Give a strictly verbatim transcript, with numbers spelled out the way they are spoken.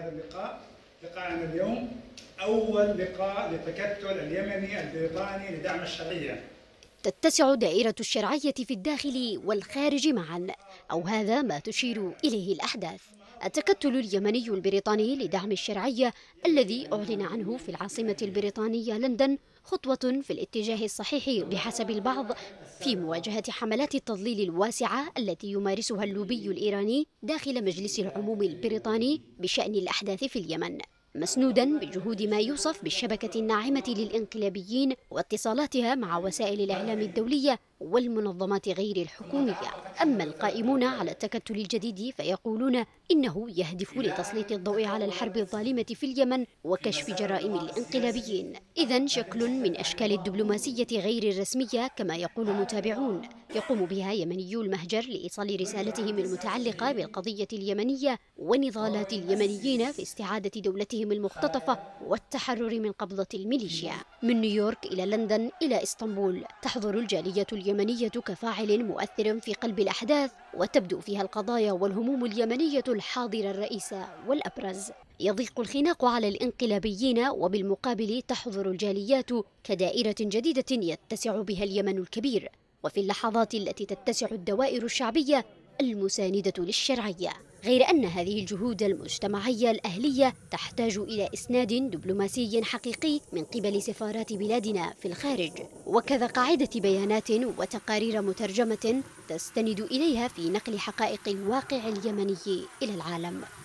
هذا اللقاء. لقاءنا اليوم أول لقاء للتكتل اليمني البريطاني لدعم الشرعية. تتسع دائرة الشرعية في الداخل والخارج معا، أو هذا ما تشير إليه الأحداث. التكتل اليمني البريطاني لدعم الشرعية الذي أعلن عنه في العاصمة البريطانية لندن خطوة في الاتجاه الصحيح بحسب البعض في مواجهة حملات التضليل الواسعة التي يمارسها اللوبي الإيراني داخل مجلس العموم البريطاني بشأن الأحداث في اليمن، مسنودا بجهود ما يوصف بالشبكة الناعمة للإنقلابيين واتصالاتها مع وسائل الإعلام الدولية والمنظمات غير الحكومية. أما القائمون على التكتل الجديد فيقولون إنه يهدف لتسليط الضوء على الحرب الظالمة في اليمن وكشف جرائم الإنقلابيين. إذن شكل من أشكال الدبلوماسية غير الرسمية كما يقول متابعون، يقوم بها يمنيو المهجر لإيصال رسالتهم المتعلقة بالقضية اليمنية ونضالات اليمنيين في استعادة دولتهم المختطفة والتحرر من قبضة الميليشيا. من نيويورك إلى لندن إلى إسطنبول تحضر الجالية اليمنية كفاعل مؤثر في قلب الأحداث، وتبدو فيها القضايا والهموم اليمنية الحاضرة الرئيسة والأبرز. يضيق الخناق على الإنقلابيين، وبالمقابل تحضر الجاليات كدائرة جديدة يتسع بها اليمن الكبير، وفي اللحظات التي تتسع الدوائر الشعبية المساندة للشرعية. غير أن هذه الجهود المجتمعية الأهلية تحتاج إلى إسناد دبلوماسي حقيقي من قبل سفارات بلادنا في الخارج، وكذا قاعدة بيانات وتقارير مترجمة تستند إليها في نقل حقائق الواقع اليمني إلى العالم.